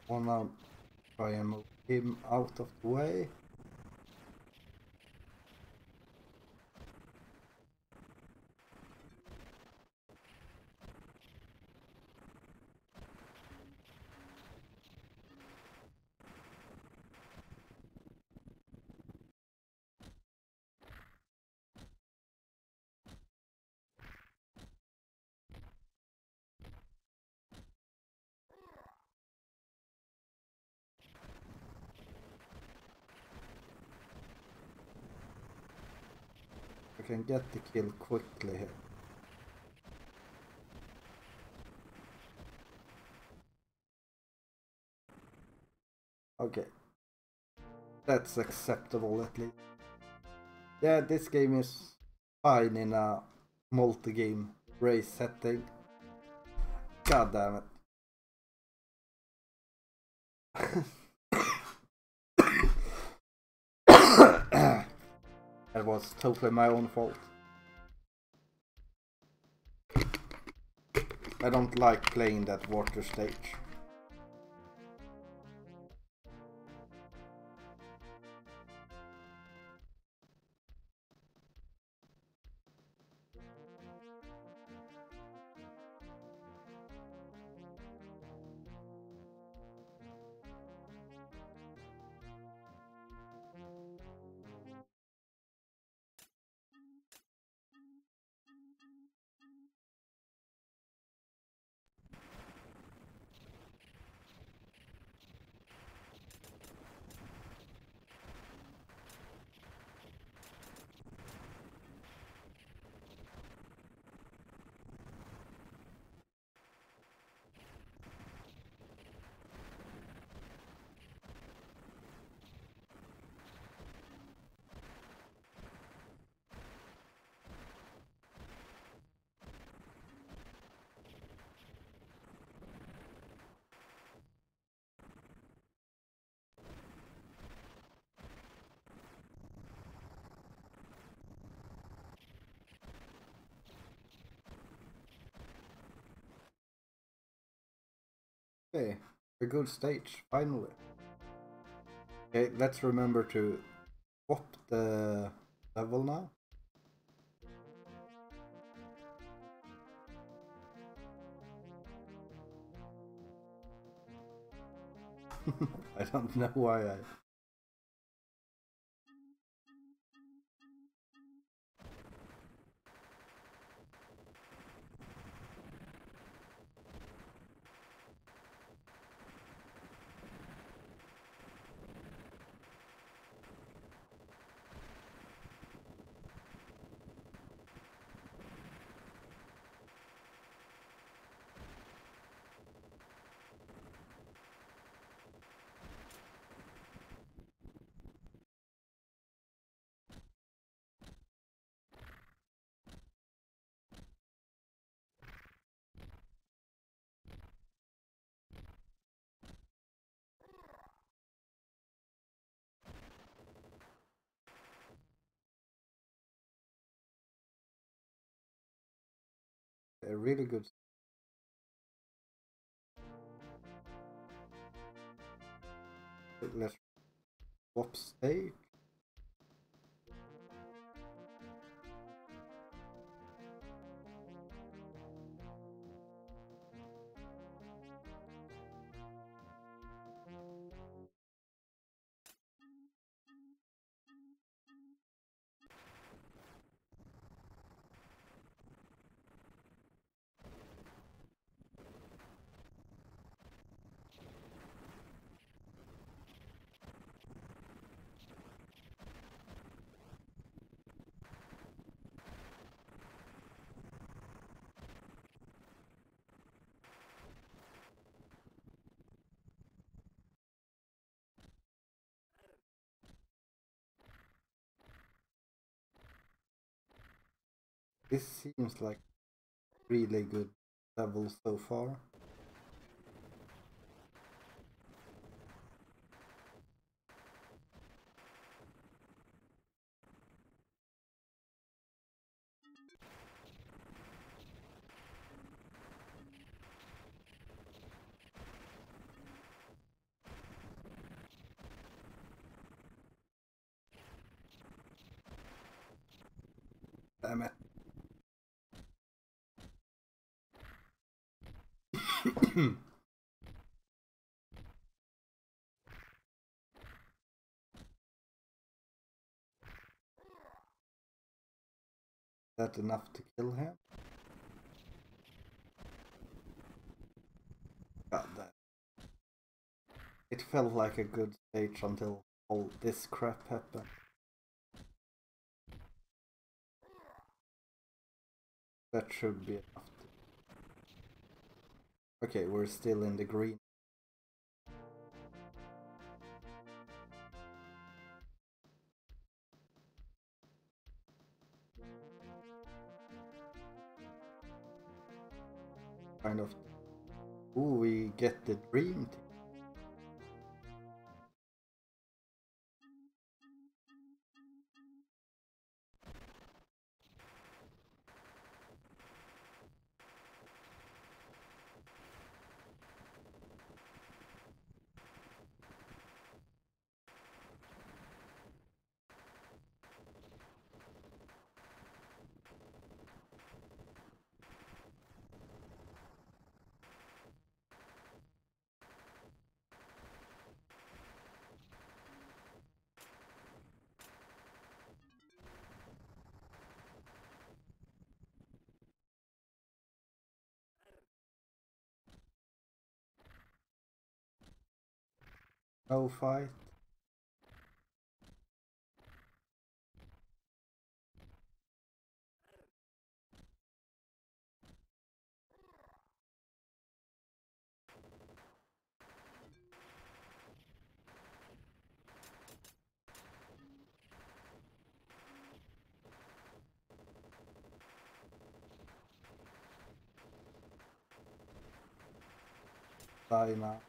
Wanna try and move him out of the way. I can get the kill quickly here. Okay. That's acceptable at least. Yeah, this game is fine in a multi-game race setting. God damn it. That was totally my own fault. I don't like playing that water stage. Okay, a good stage, finally. Okay, let's remember to swap the level now. I don't know why I... A really good... Let's swap stage. This seems like really good level so far. Damn it. That enough to kill him? God damn. It felt like a good stage until all this crap happened. That should be enough. Okay, we're still in the green. Kind of. Ooh, we get the dream team. No fight. Die now.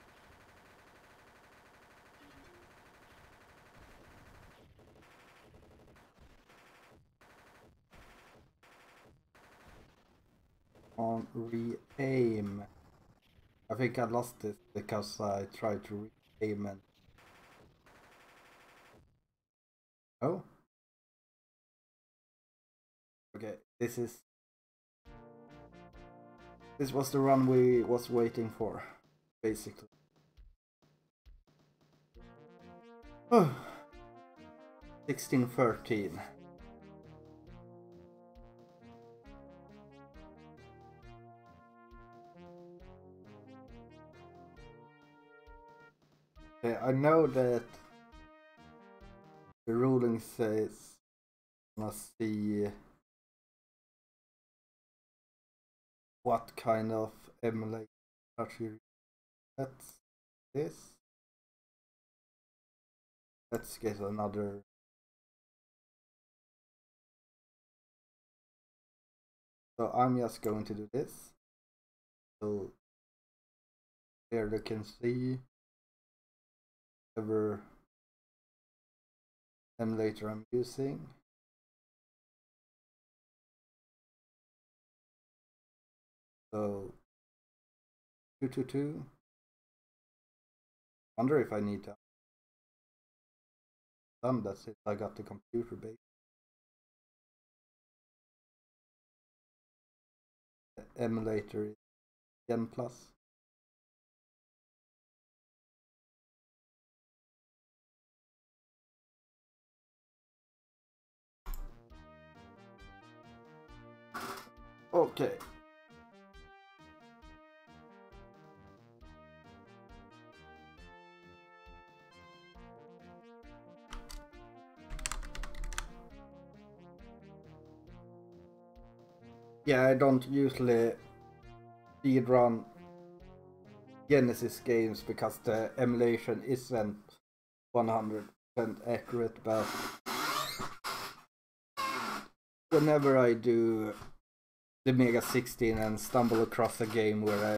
On re-aim. I think I lost this because I tried to re-aim and... Oh? Okay, this was the run we was waiting for, basically. Oh. 16-13. I know that the ruling says must see what kind of emulator you. That's this. Let's get another. So I'm just going to do this. So here you can see whatever emulator I'm using. So 222. Wonder if I need to. That's it. I got the computer base. The emulator is Gen Plus. Okay. Yeah, I don't usually speedrun Genesis games because the emulation isn't 100% accurate, but whenever I do the Mega 16 and stumble across a game where